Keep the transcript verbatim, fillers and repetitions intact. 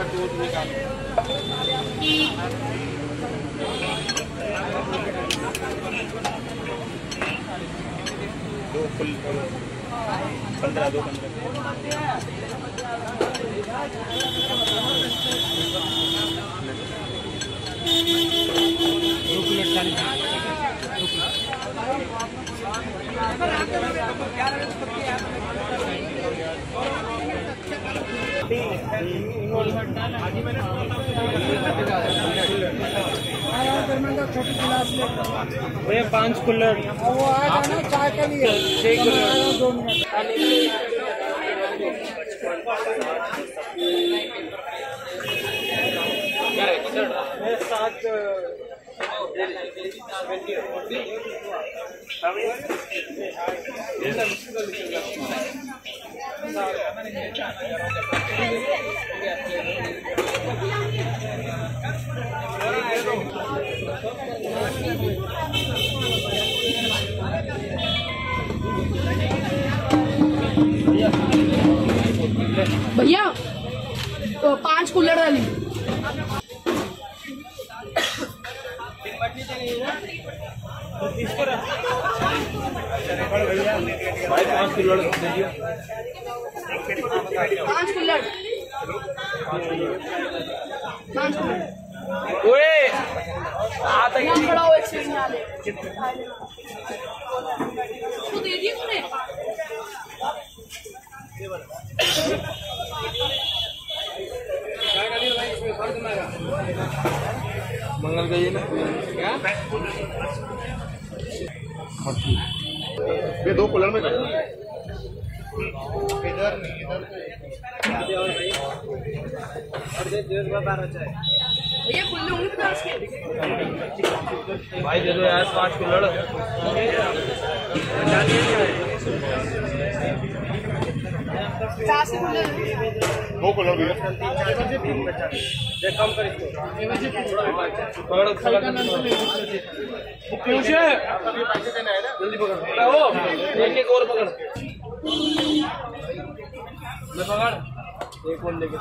दो फुल पंद्रह दो पंद्रह दो किलो चालीस छोटी गिलास भैया पाँच कुल्लर वो आएगा ना चाय के लिए छः कुल्लर दो मिनट सात भैया तो पांच कूलर वाली भाई पाँच किलो पांच कूलर पांच कूलर ओए आता यहाँ खड़ा हो एक सेकंड आ ले तो दे दिए तूने मंगल का ये ना क्या ये दो कलर में इधर नहीं इधर भैया कुल्ले होंगे पचास के भाई दे दो यार पाँच कुल्लड़ पचास के कुल्ले दो कलर भी कम कर इसको पकड़ जल्दी पकड़ एक एक और पकड़ मैं पकड़ एक और लेके